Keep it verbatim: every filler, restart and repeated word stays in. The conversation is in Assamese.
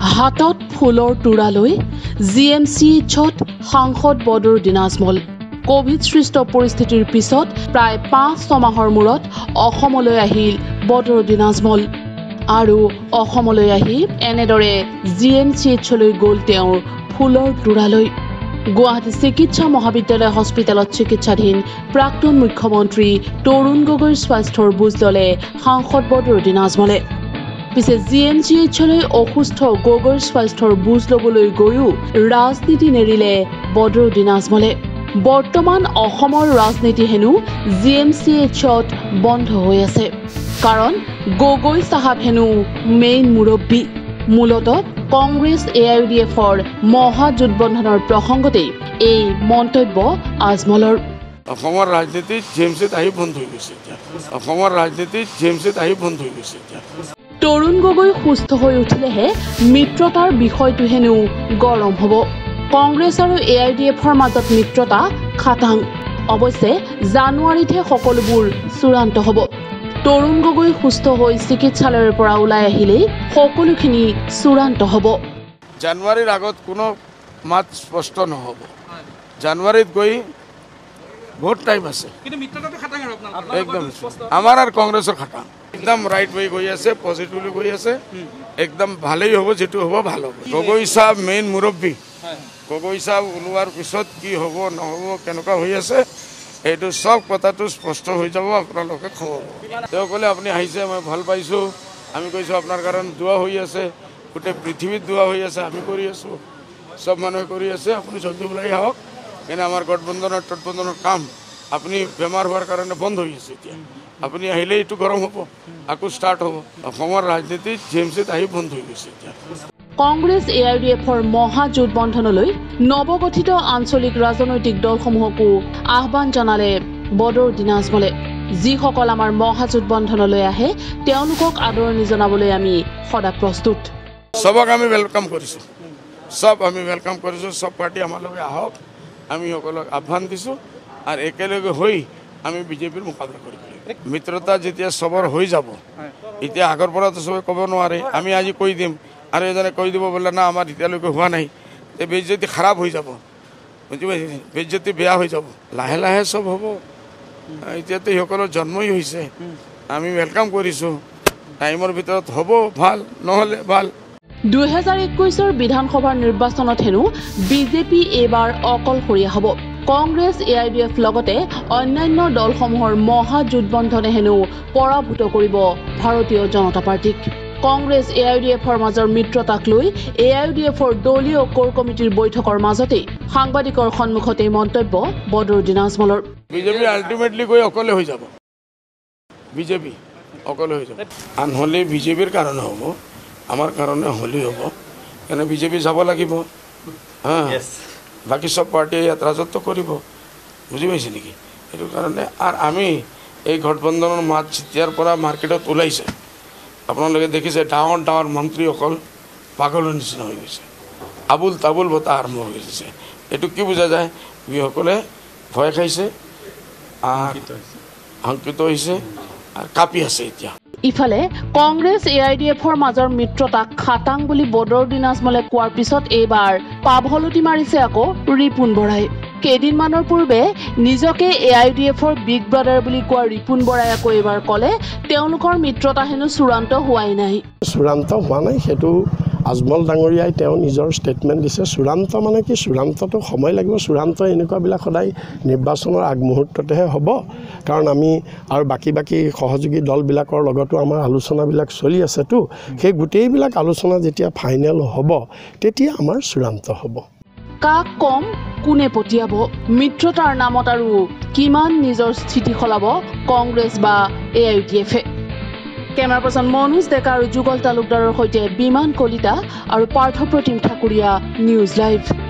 হাতত ফুলৰ তোৰা লৈ জি এম চি এইচত সাংসদ বদৰুদ্দিন আজমল কোভিড সৃষ্ট পৰিস্থিতিৰ পিছত প্ৰায় পাঁচ ছমাহৰ মূৰত অসমলৈ আহিল বদৰুদ্দিন আজমল আৰু অসমলৈ আহি এনেদৰে জি এম চি এইচলৈ গ'ল তেওঁৰ ফুলৰ তোৰা লৈ গুৱাহাটী চিকিৎসা মহাবিদ্যালয় হস্পিটেলত চিকিৎসাধীন প্ৰাক্তন মুখ্যমন্ত্ৰী তৰুণ গগৈৰ স্বাস্থ্যৰ বুজ ল'লে সাংসদ বদৰুদ্দিন আজমলে পিছে জি এম চি এইচলৈ অসুস্থ গগৈৰ স্বাস্থ্যৰ বুজ ল'বলৈ গৈও ৰাজনীতি নেৰিলে বদৰুদ্দিন আজমলে বৰ্তমান অসমৰ ৰাজনীতি হেনো জি এম চি এইচত বন্ধ হৈ আছে কাৰণ গগৈ সাহাব হেনো মেইন মুৰব্বী মূলতঃ Congress A I U D এফৰ মহাজোটবন্ধনৰ প্ৰসংগতেই এই মন্তব্য আজমলৰ অসমৰ ৰাজনীতি জি এম চিত আহি বন্ধ হৈ গৈছে অসমৰ ৰাজনীতি জি এম চিত আহি বন্ধ হৈ গৈছে তৰুণ গগৈ সুস্থ হৈ উঠিলেহে মিত্ৰতাৰ বিষয়টো হেনো গৰম হ'ব কংগ্ৰেছ আৰু এ আই ডি এফৰ মাজত মিত্ৰতা খাটাং অৱশ্যে জানুৱাৰীতহে সকলোবোৰ চূড়ান্ত হ'ব তৰুণ গগৈ সুস্থ হৈ চিকিৎসালয়ৰ পৰা ওলাই আহিলেই সকলোখিনি চূড়ান্ত হ'ব জানুৱাৰীৰ আগত কোনো মাত স্পষ্ট নহ'ব জানুৱাৰীত গৈ বহুত টাইম আছে একদম আমাৰ আৰু কংগ্ৰেছৰ খাটাং একদম ৰাইট ৱে গৈ আছে পজিটিভলি গৈ আছে একদম ভালেই হ'ব যেটো হ'ব ভাল হ'ব গগৈ সাহেব মেইন মুৰব্বী গগৈ সাহেব ওলোৱাৰ পিছত কি হ'ব নহ'ব কেনেকুৱা হৈ আছে এইটো সব কথাটো স্পষ্ট হৈ যাব আপোনালোকে খবৰ তেওঁ ক'লে আপুনি আহিছে মই ভাল পাইছোঁ আমি কৈছোঁ আপোনাৰ কাৰণে দোৱা হৈ আছে গোটেই পৃথিৱীত দোৱা হৈ আছে আমি কৰি আছোঁ সব মানুহে কৰি আছে আপুনি জলদি ওলাই আহক কিন্তু আমাৰ গঠবন্ধনৰ তৎবন্ধনৰ কাম আপুনি বেমাৰ হোৱাৰ কাৰণে বন্ধ হৈ আছে এতিয়া আপুনি আহিলে এইটো গৰম হ'ব আকৌ ষ্টাৰ্ট হ'ব অসমৰ ৰাজনীতি জি এম চিত আহি বন্ধ হৈ গৈছে এতিয়া Congress A I U D এফৰ মহাজোটবন্ধনলৈ নৱগঠিত আঞ্চলিক ৰাজনৈতিক দলসমূহকো আহ্বান জনালে বদৰুদ্দিন আজমলে যিসকল আমাৰ মহাজোটবন্ধনলৈ আহে তেওঁলোকক আদৰণি জনাবলৈ আমি সদা প্ৰস্তুত সবক আমি ৱেলকাম কৰিছোঁ সব আমি ৱেলকাম কৰিছোঁ সব পাৰ্টি আমাৰ লগে আহক আমি সকলক আহ্বান দিছোঁ আৰু একেলগে হৈ আমি বিজেপিৰ মোকাবিলা কৰিব লাগিব মিত্ৰতা যেতিয়া সবৰ হৈ যাব এতিয়া আগৰ পৰাতো সবে ক'ব নোৱাৰে আমি আজি কৈ দিম আৰু এজনে কৈ দিব বোলে না আমাৰ এতিয়ালৈকে হোৱা নাই এই বেইজ্জতি খাৰাপ হৈ যাব বুজি পাইছে বেইজ্জতি বেয়া হৈ যাব লাহে লাহে সব হ'ব এতিয়াতো সকলৰ জন্মই হৈছে আমি ৱেলকাম কৰিছোঁ টাইমৰ ভিতৰত হ'ব ভাল নহ'লে ভাল দুহেজাৰ একৈশৰ বিধানসভাৰ নিৰ্বাচনত হেনো বিজেপি এইবাৰ অকলশৰীয়া হ'ব Congress A I D F লগতে অন্যান্য দলসমূহৰ মহাজোটবন্ধনে হেনো পৰাভূত কৰিব ভাৰতীয় জনতা পাৰ্টিক কংগ্ৰেছ এ আই ডি এফৰ মাজৰ মিত্ৰতাক লৈ এ আই ডি এফৰ দলীয় কোৰ কমিটিৰ বৈঠকৰ মাজতে সাংবাদিকৰ সন্মুখতে মন্তব্য বদৰুদ্দিন আজমলৰ বিজেপি আল্টিমেটলি গৈ অকলে হৈ যাব বিজেপি অকলে হৈ যাব আনহ'লে বিজেপিৰ কাৰণে হ'ব আমাৰ কাৰণে হ'লেই হ'ব কাৰণে বিজেপি যাব লাগিব হা বাকী সব পাৰ্টিয়ে ইয়াত ৰাজত্ব কৰিব বুজি পাইছে নেকি সেইটো কাৰণে আৰু আমি এই গঠবন্ধনৰ মাত যেতিয়াৰ পৰা মাৰ্কেটত ওলাইছে আপোনালোকে দেখিছে ডাঙৰ ডাঙৰ মন্ত্ৰীসকল পাগলৰ নিচিনা হৈ গৈছে আবুল তাবুল বতাহ আৰম্ভ হৈ গৈছে এইটো কি বুজা যায় যিসকলে ভয় খাইছে শংকিত হৈছে আৰু কাপি আছে এতিয়া ইফালে কংগ্ৰেছ এ আই ডি এফৰ মাজৰ মিত্ৰতাক খাটাং বুলি বদৰুদ্দিন আজমলে কোৱাৰ পিছত এইবাৰ পাভলতি মাৰিছে আকৌ ৰিপুণ বৰাই কেইদিনমানৰ পূৰ্বে নিজকে এ আই ডি এফৰ বিগ ব্ৰাদাৰ বুলি কোৱা ৰিপুণ বৰাই আকৌ এইবাৰ ক'লে তেওঁলোকৰ মিত্ৰতা হেনো চূড়ান্ত হোৱাই নাই চূড়ান্ত হোৱা নাই সেইটো আজমল ডাঙৰীয়াই তেওঁ নিজৰ ষ্টেটমেণ্ট দিছে চূড়ান্ত মানে কি চূড়ান্তটো সময় লাগিব চূড়ান্ত এনেকুৱাবিলাক সদায় নিৰ্বাচনৰ আগমুহূৰ্ততেহে হ'ব কাৰণ আমি আৰু বাকী বাকী সহযোগী দলবিলাকৰ লগতো আমাৰ আলোচনাবিলাক চলি আছেতো সেই গোটেইবিলাক আলোচনা যেতিয়া ফাইনেল হ'ব তেতিয়া আমাৰ চূড়ান্ত হ'ব কাক কম কোনে পঠিয়াব মিত্ৰতাৰ নামত আৰু কিমান নিজৰ স্থিতি সলাব কংগ্ৰেছ বা এ আই ডি এফে কেমেৰা পাৰ্চন মনোজ ডেকা আৰু যুগল তালুকদাৰৰ সৈতে বিমান কলিতা আৰু পাৰ্থপ্ৰতিম ঠাকুৰীয়া নিউজ লাইভ